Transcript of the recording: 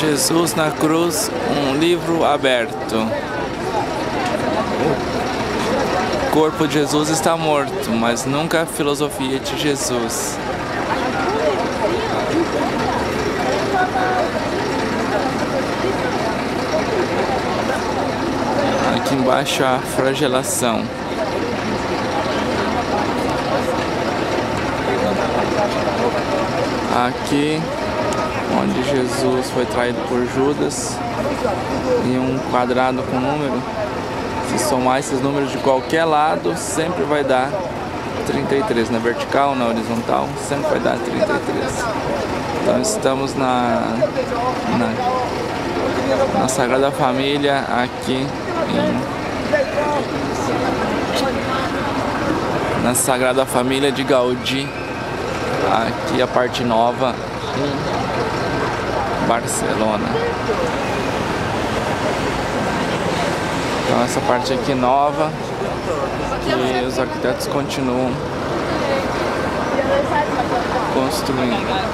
Jesus na cruz, um livro aberto. O corpo de Jesus está morto, mas nunca a filosofia de Jesus. Aqui embaixo a flagelação. Aqui onde Jesus foi traído por Judas, em um quadrado com número. Se somar esses números de qualquer lado, sempre vai dar 33. Na vertical, na horizontal, sempre vai dar 33. Então estamos na Sagrada Família, aqui na Sagrada Família de Gaudí, aqui a parte nova em Barcelona. Então essa parte aqui nova, que os arquitetos continuam construindo.